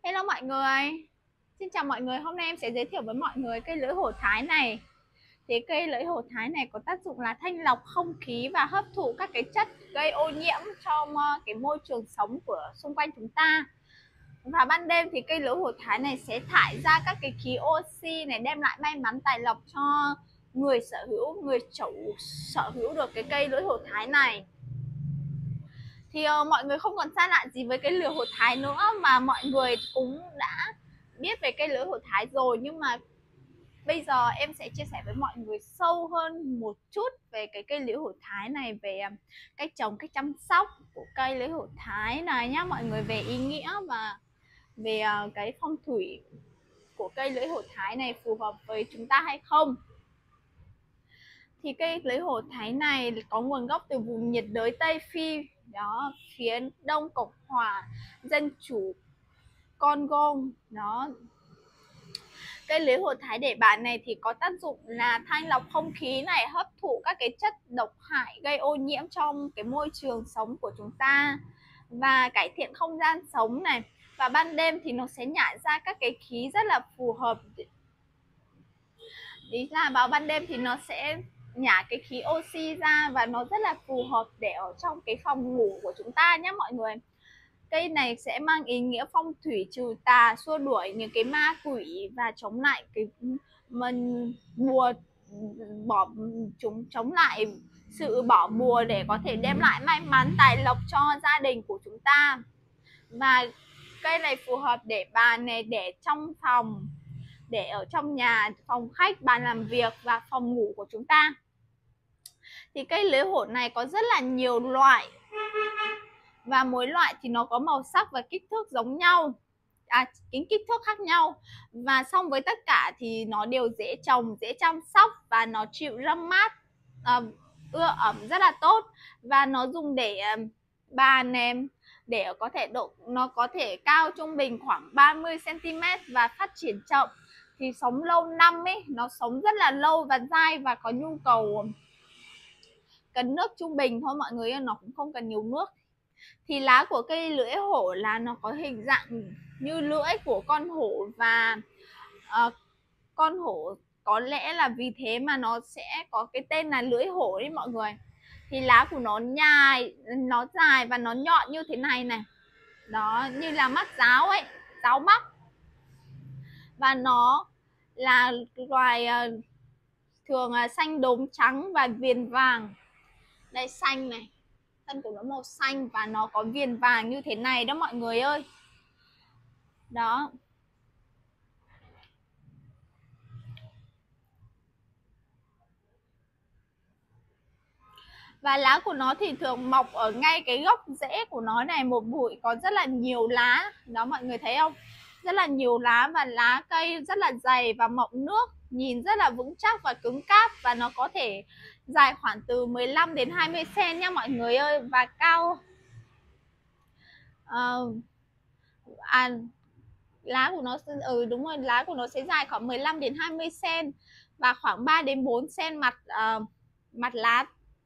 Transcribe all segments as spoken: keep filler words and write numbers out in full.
Hello mọi người. Xin chào mọi người, hôm nay em sẽ giới thiệu với mọi người cây lưỡi hổ Thái này. Thì cây lưỡi hổ Thái này có tác dụng là thanh lọc không khí và hấp thụ các cái chất gây ô nhiễm trong cái môi trường sống của xung quanh chúng ta. Và ban đêm thì cây lưỡi hổ Thái này sẽ thải ra các cái khí oxy này, đem lại may mắn tài lộc cho người sở hữu, người chủ sở hữu được cái cây lưỡi hổ Thái này. Thì uh, mọi người không còn xa lạ gì với cây lưỡi hổ Thái nữa, mà mọi người cũng đã biết về cây lưỡi hổ Thái rồi. Nhưng mà bây giờ em sẽ chia sẻ với mọi người sâu hơn một chút về cái cây lưỡi hổ Thái này, về cách trồng, cách chăm sóc của cây lưỡi hổ Thái này nhá mọi người, về ý nghĩa và về uh, cái phong thủy của cây lưỡi hổ Thái này phù hợp với chúng ta hay không. Thì cây lưỡi hổ Thái này có nguồn gốc từ vùng nhiệt đới Tây Phi, đó, phía đông Cộng hòa Dân chủ Congo. Đó, cây lưỡi hổ Thái để bàn này thì có tác dụng là thanh lọc không khí này, hấp thụ các cái chất độc hại gây ô nhiễm trong cái môi trường sống của chúng ta, và cải thiện không gian sống này. Và ban đêm thì nó sẽ nhả ra các cái khí rất là phù hợp. Ý là vào ban đêm thì nó sẽ nhả cái khí oxy ra, và nó rất là phù hợp để ở trong cái phòng ngủ của chúng ta nhé mọi người. Cây này sẽ mang ý nghĩa phong thủy, trừ tà, xua đuổi những cái ma quỷ và chống lại cái mình bùa, bỏ chúng chống lại sự bỏ bùa để có thể đem lại may mắn tài lộc cho gia đình của chúng ta. Và cây này phù hợp để bàn này, để trong phòng, để ở trong nhà, phòng khách, bàn làm việc và phòng ngủ của chúng ta. Thì cây lưỡi hổ này có rất là nhiều loại, và mỗi loại thì nó có màu sắc và kích thước giống nhau, à, kính kích thước khác nhau. Và song với tất cả thì nó đều dễ trồng, dễ chăm sóc, và nó chịu râm mát, à, ưa ẩm rất là tốt. Và nó dùng để bàn nèm, để có thể độ nó có thể cao trung bình khoảng ba mươi xăng ti mét và phát triển chậm, thì sống lâu năm ấy, nó sống rất là lâu và dai, và có nhu cầu cần nước trung bình thôi mọi người, nó cũng không cần nhiều nước. Thì lá của cây lưỡi hổ là nó có hình dạng như lưỡi của con hổ, và uh, con hổ có lẽ là vì thế mà nó sẽ có cái tên là lưỡi hổ đấy mọi người. Thì lá của nó nhai, nó dài và nó nhọn như thế này này, đó, như là mắt giáo ấy, giáo mắt. Và nó là loài uh, thường là xanh đốm trắng và viền vàng. Đây, xanh này, thân của nó màu xanh và nó có viền vàng như thế này đó mọi người ơi. Đó. Và lá của nó thì thường mọc ở ngay cái gốc rễ của nó này, một bụi có rất là nhiều lá. Đó mọi người thấy không? Rất là nhiều lá, và lá cây rất là dày và mọng nước, nhìn rất là vững chắc và cứng cáp. Và nó có thể dài khoảng từ mười lăm đến hai mươi xăng-ti-mét nha mọi người ơi. Và cao uh, à, lá của nó ừ đúng rồi, lá của nó sẽ dài khoảng mười lăm đến hai mươi xăng-ti-mét và khoảng ba đến bốn xăng-ti-mét mặt uh, mặt lá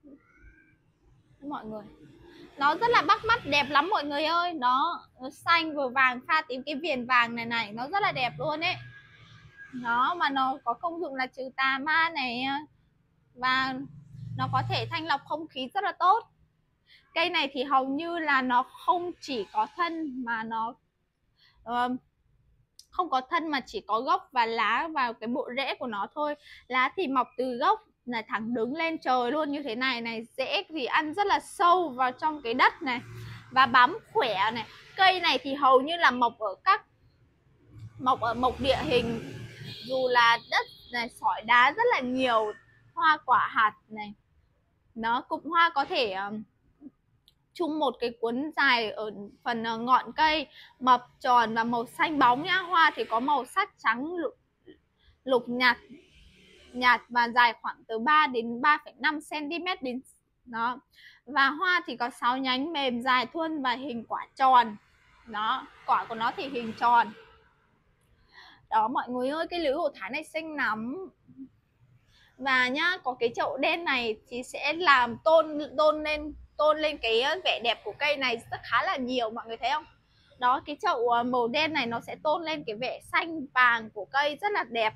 mọi người. Nó rất là bắt mắt, đẹp lắm mọi người ơi. Nó xanh vừa vàng pha tím cái viền vàng này này, nó rất là đẹp luôn ấy. Nó mà nó có công dụng là trừ tà ma này, và nó có thể thanh lọc không khí rất là tốt. Cây này thì hầu như là nó không chỉ có thân, mà nó uh, không có thân mà chỉ có gốc và lá vào cái bộ rễ của nó thôi. Lá thì mọc từ gốc này thẳng đứng lên trời luôn như thế này này. Rễ thì ăn rất là sâu vào trong cái đất này và bám khỏe này. Cây này thì hầu như là mọc ở các mọc ở mộc địa hình, dù là đất này, sỏi đá rất là nhiều. Hoa quả hạt này, nó cụm hoa có thể uh, chung một cái cuốn dài ở phần uh, ngọn cây, mập tròn và màu xanh bóng nhá. Hoa thì có màu sắc trắng lục, lục nhạt nhạt và dài khoảng từ ba đến ba phẩy năm xăng-ti-mét đến đó. Và hoa thì có sáu nhánh mềm dài thuôn và hình quả tròn. Đó, quả của nó thì hình tròn. Đó mọi người ơi, cái lưỡi hổ Thái này xinh lắm. Và nhá, có cái chậu đen này thì sẽ làm tôn tôn lên tôn lên cái vẻ đẹp của cây này rất khá là nhiều, mọi người thấy không? Đó, cái chậu màu đen này nó sẽ tôn lên cái vẻ xanh vàng của cây rất là đẹp.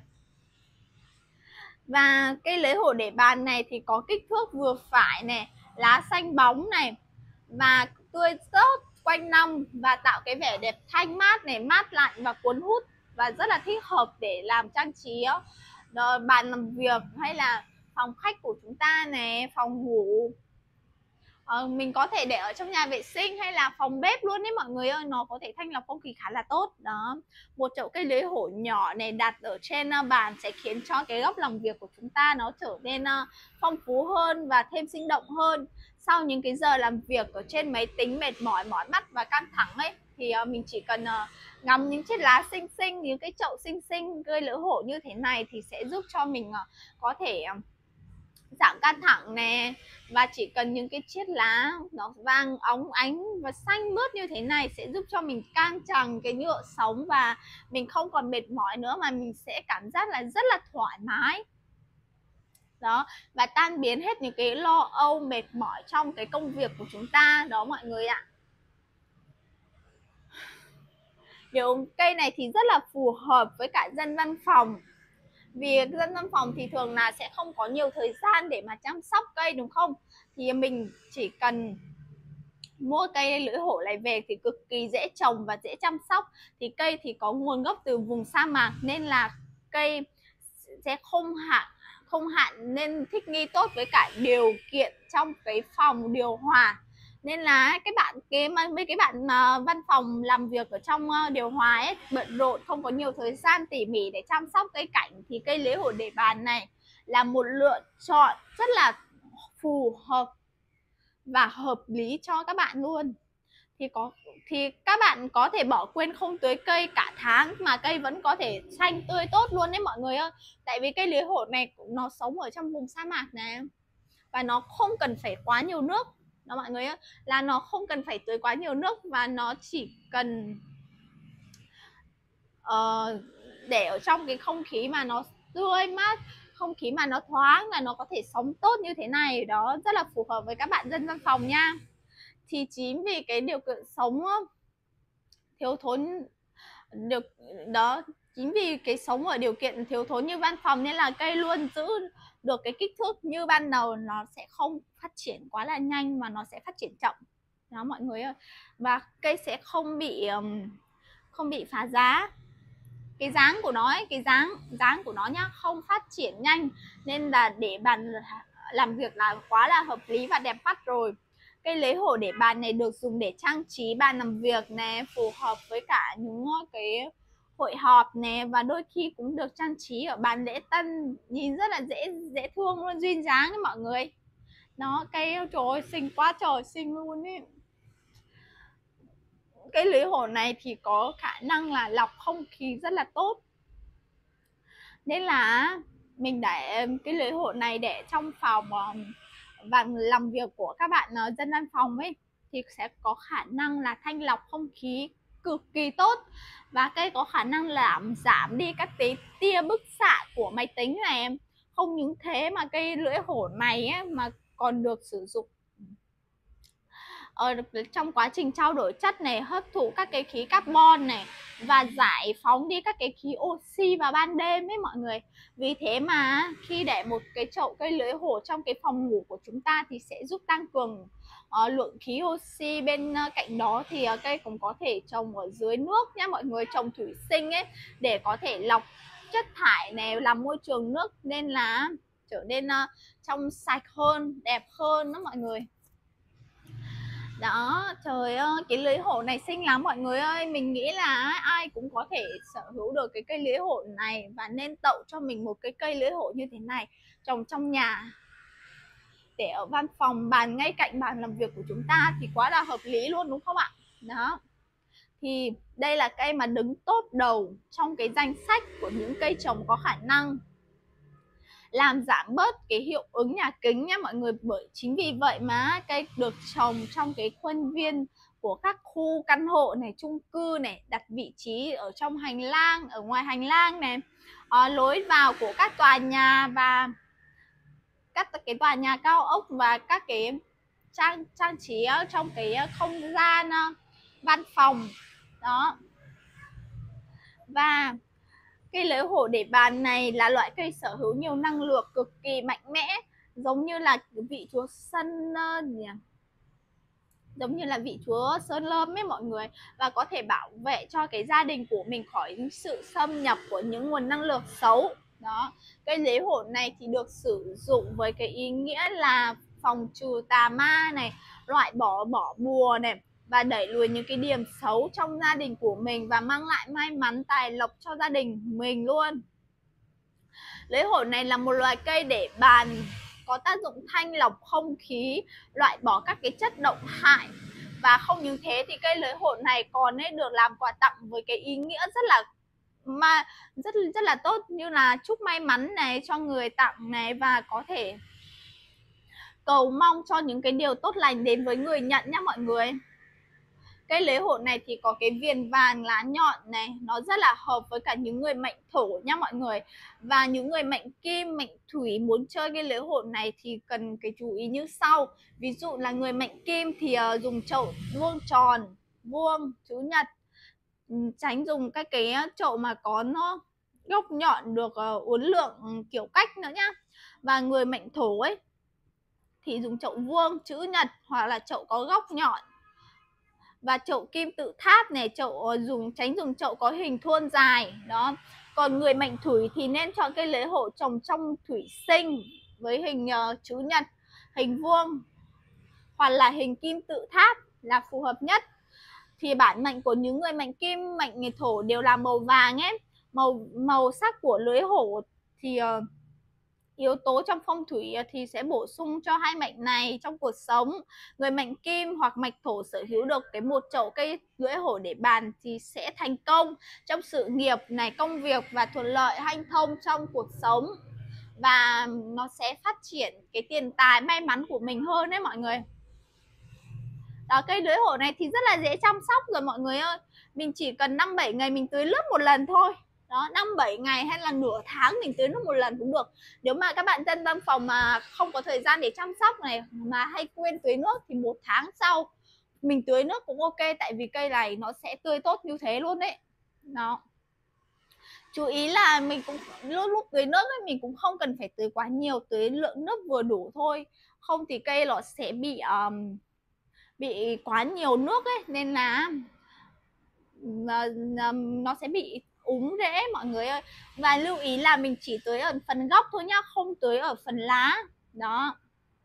Và cây lưới hổ để bàn này thì có kích thước vừa phải này, lá xanh bóng này và tươi tốt quanh năm và tạo cái vẻ đẹp thanh mát này, mát lạnh và cuốn hút và rất là thích hợp để làm trang trí đó, bàn làm việc hay là phòng khách của chúng ta này, phòng ngủ. Ờ, mình có thể để ở trong nhà vệ sinh hay là phòng bếp luôn đấy mọi người ơi, nó có thể thanh lọc không khí khá là tốt. Đó, một chậu cây lưới hổ nhỏ này đặt ở trên bàn sẽ khiến cho cái góc làm việc của chúng ta nó trở nên phong phú hơn và thêm sinh động hơn. Sau những cái giờ làm việc ở trên máy tính mệt mỏi, mỏi mắt và căng thẳng ấy, thì mình chỉ cần ngắm những chiếc lá xinh xinh, những cái chậu xinh xinh cây lưỡi hổ như thế này thì sẽ giúp cho mình có thể giảm căng thẳng nè. Và chỉ cần những cái chiếc lá nó vàng óng ánh và xanh mướt như thế này sẽ giúp cho mình căng tràn cái nhựa sống và mình không còn mệt mỏi nữa, mà mình sẽ cảm giác là rất là thoải mái. Đó, và tan biến hết những cái lo âu mệt mỏi trong cái công việc của chúng ta đó mọi người ạ. Điều cây này thì rất là phù hợp với cả dân văn phòng. Vì dân văn phòng thì thường là sẽ không có nhiều thời gian để mà chăm sóc cây đúng không? Thì mình chỉ cần mua cây lưỡi hổ này về thì cực kỳ dễ trồng và dễ chăm sóc. Thì cây thì có nguồn gốc từ vùng sa mạc nên là cây sẽ không hạn không hạn nên thích nghi tốt với cả điều kiện trong cái phòng điều hòa. Nên là cái bạn cái mấy cái bạn uh, văn phòng làm việc ở trong uh, điều hòa ấy, bận rộn không có nhiều thời gian tỉ mỉ để chăm sóc cây cảnh thì cây lưỡi hổ để bàn này là một lựa chọn rất là phù hợp và hợp lý cho các bạn luôn. Thì có thì các bạn có thể bỏ quên không tưới cây cả tháng mà cây vẫn có thể xanh tươi tốt luôn đấy mọi người ơi. Tại vì cây lưỡi hổ này nó sống ở trong vùng sa mạc này và nó không cần phải quá nhiều nước đó mọi người ơi, là nó không cần phải tưới quá nhiều nước và nó chỉ cần uh, để ở trong cái không khí mà nó tươi mát, không khí mà nó thoáng là nó có thể sống tốt như thế này. Đó, rất là phù hợp với các bạn dân văn phòng nha. Thì chính vì cái điều kiện sống thiếu thốn được đó, chính vì cái sống ở điều kiện thiếu thốn như văn phòng nên là cây luôn giữ được cái kích thước như ban đầu, nó sẽ không phát triển quá là nhanh mà nó sẽ phát triển chậm đó mọi người ơi. Và cây sẽ không bị không bị phá giá. Cái dáng của nó ấy, cái dáng dáng của nó nhá, không phát triển nhanh nên là để bàn làm việc là quá là hợp lý và đẹp mắt rồi. Cây lưỡi hổ để bàn này được dùng để trang trí bàn làm việc nè, phù hợp với cả những cái hội họp nè, và đôi khi cũng được trang trí ở bàn lễ tân, nhìn rất là dễ dễ thương luôn, duyên dáng đấy mọi người. Nó cây trời ơi, xinh quá trời xinh luôn ý. Cái lưỡi hổ này thì có khả năng là lọc không khí rất là tốt, nên là mình để cái lưỡi hổ này để trong phòng và làm việc của các bạn dân văn phòng ấy thì sẽ có khả năng là thanh lọc không khí cực kỳ tốt, và cây có khả năng làm giảm đi các cái tia bức xạ của máy tính này em. Không những thế mà cây lưỡi hổ này ấy, mà còn được sử dụng ở trong quá trình trao đổi chất này, hấp thụ các cái khí carbon này và giải phóng đi các cái khí oxy vào ban đêm ấy mọi người. Vì thế mà khi để một cái chậu cây lưỡi hổ trong cái phòng ngủ của chúng ta thì sẽ giúp tăng cường uh, lượng khí oxy. Bên uh, cạnh đó thì uh, cây cũng có thể trồng ở dưới nước nhé mọi người, trồng thủy sinh ấy để có thể lọc chất thải này, làm môi trường nước nên là trở nên uh, trong sạch hơn, đẹp hơn đó mọi người. Đó, trời ơi, cái lưỡi hổ này xinh lắm mọi người ơi. Mình nghĩ là ai cũng có thể sở hữu được cái cây lưỡi hổ này và nên tậu cho mình một cái cây lưỡi hổ như thế này trồng trong nhà để ở văn phòng, bàn ngay cạnh bàn làm việc của chúng ta thì quá là hợp lý luôn đúng không ạ? Đó, thì đây là cây mà đứng top đầu trong cái danh sách của những cây trồng có khả năng làm giảm bớt cái hiệu ứng nhà kính nhé mọi người. Bởi chính vì vậy mà cây được trồng trong cái khuôn viên của các khu căn hộ này, chung cư này, đặt vị trí ở trong hành lang, ở ngoài hành lang này, à, lối vào của các tòa nhà và các cái tòa nhà cao ốc và các cái trang trang trí trong cái không gian văn phòng. Đó. Và cây lưỡi hổ để bàn này là loại cây sở hữu nhiều năng lượng cực kỳ mạnh mẽ, giống như là vị chúa Sơn nhỉ? Giống như là vị chúa Sơn Lâm ấy mọi người, và có thể bảo vệ cho cái gia đình của mình khỏi sự xâm nhập của những nguồn năng lượng xấu. Đó, cây lưỡi hổ này thì được sử dụng với cái ý nghĩa là phòng trừ tà ma này, loại bỏ bỏ bùa này, và đẩy lùi những cái điểm xấu trong gia đình của mình và mang lại may mắn tài lộc cho gia đình mình luôn. Lưỡi hổ này là một loài cây để bàn có tác dụng thanh lọc không khí, loại bỏ các cái chất độc hại. Và không những thế thì cây lưỡi hổ này còn ấy được làm quà tặng với cái ý nghĩa rất là mà rất rất là tốt, như là chúc may mắn này cho người tặng này, và có thể cầu mong cho những cái điều tốt lành đến với người nhận nhá mọi người. Cây lưỡi hổ này thì có cái viền vàng lá nhọn này, nó rất là hợp với cả những người mệnh thổ nhá mọi người. Và những người mệnh kim, mệnh thủy muốn chơi cây lưỡi hổ này thì cần cái chú ý như sau. Ví dụ là người mệnh kim thì uh, dùng chậu vuông tròn, vuông, chữ nhật, tránh dùng các cái chậu mà có nó góc nhọn được uh, uốn lượn kiểu cách nữa nhá. Và người mệnh thổ ấy thì dùng chậu vuông, chữ nhật, hoặc là chậu có góc nhọn. Và chậu kim tự tháp này, chậu dùng tránh dùng chậu có hình thuôn dài. Đó. Còn người mệnh thủy thì nên chọn cây lưỡi hổ trồng trong thủy sinh với hình uh, chữ nhật, hình vuông, hoặc là hình kim tự tháp là phù hợp nhất. Thì bản mệnh của những người mệnh kim, mệnh thổ đều là màu vàng ấy. Màu màu sắc của lưỡi hổ thì uh, yếu tố trong phong thủy thì sẽ bổ sung cho hai mệnh này trong cuộc sống. Người mệnh kim hoặc mệnh thổ sở hữu được cái một chậu cây lưỡi hổ để bàn thì sẽ thành công trong sự nghiệp này, công việc, và thuận lợi hanh thông trong cuộc sống, và nó sẽ phát triển cái tiền tài may mắn của mình hơn đấy mọi người. Đó, cây lưỡi hổ này thì rất là dễ chăm sóc rồi mọi người ơi. Mình chỉ cần năm bảy ngày mình tưới nước một lần thôi. Đó, năm bảy ngày hay là nửa tháng mình tưới nước một lần cũng được. Nếu mà các bạn dân văn phòng mà không có thời gian để chăm sóc này, mà hay quên tưới nước, thì một tháng sau mình tưới nước cũng ok, tại vì cây này nó sẽ tươi tốt như thế luôn đấy. Đó. Chú ý là mình cũng lúc lúc tưới nước ấy, mình cũng không cần phải tưới quá nhiều, tưới lượng nước vừa đủ thôi. Không thì cây nó sẽ bị um, bị quá nhiều nước ấy, nên là nó sẽ bị úng rễ mọi người ơi. Và lưu ý là mình chỉ tưới ở phần gốc thôi nhá, không tưới ở phần lá. Đó.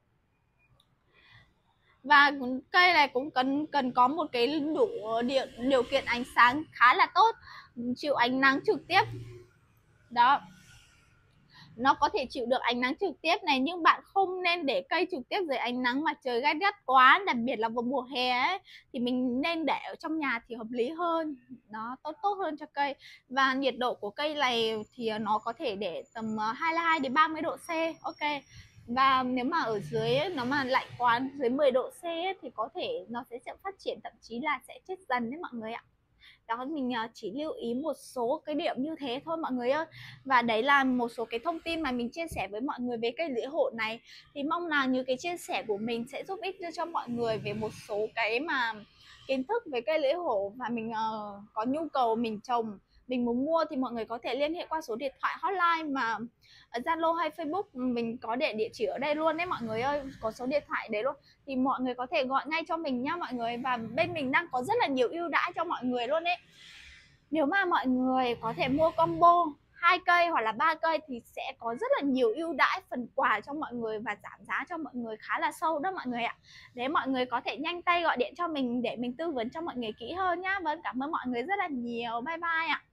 Và cây này cũng cần cần có một cái đủ điều, điều kiện ánh sáng khá là tốt, chịu ánh nắng trực tiếp. Đó. Nó có thể chịu được ánh nắng trực tiếp này, nhưng bạn không nên để cây trực tiếp dưới ánh nắng mà trời gay gắt quá, đặc biệt là vào mùa hè ấy, thì mình nên để ở trong nhà thì hợp lý hơn. Nó tốt tốt hơn cho cây. Và nhiệt độ của cây này thì nó có thể để tầm hai mươi hai đến ba mươi độ C. Ok. Và nếu mà ở dưới nó mà lạnh quá dưới mười độ C ấy, thì có thể nó sẽ chậm phát triển, thậm chí là sẽ chết dần đấy mọi người ạ. Đó, mình chỉ lưu ý một số cái điểm như thế thôi mọi người ơi. Và đấy là một số cái thông tin mà mình chia sẻ với mọi người về cây lưỡi hổ này. Thì mong là những cái chia sẻ của mình sẽ giúp ích cho mọi người về một số cái mà kiến thức về cây lưỡi hổ, và mình uh, có nhu cầu mình trồng, mình muốn mua thì mọi người có thể liên hệ qua số điện thoại hotline mà ở Zalo hay Facebook, mình có để địa chỉ ở đây luôn đấy mọi người ơi, có số điện thoại đấy luôn, thì mọi người có thể gọi ngay cho mình nhá mọi người. Và bên mình đang có rất là nhiều ưu đãi cho mọi người luôn đấy. Nếu mà mọi người có thể mua combo hai cây hoặc là ba cây thì sẽ có rất là nhiều ưu đãi, phần quà cho mọi người và giảm giá cho mọi người khá là sâu đó mọi người ạ. Để mọi người có thể nhanh tay gọi điện cho mình để mình tư vấn cho mọi người kỹ hơn nhá. Vâng, cảm ơn mọi người rất là nhiều. Bye bye ạ.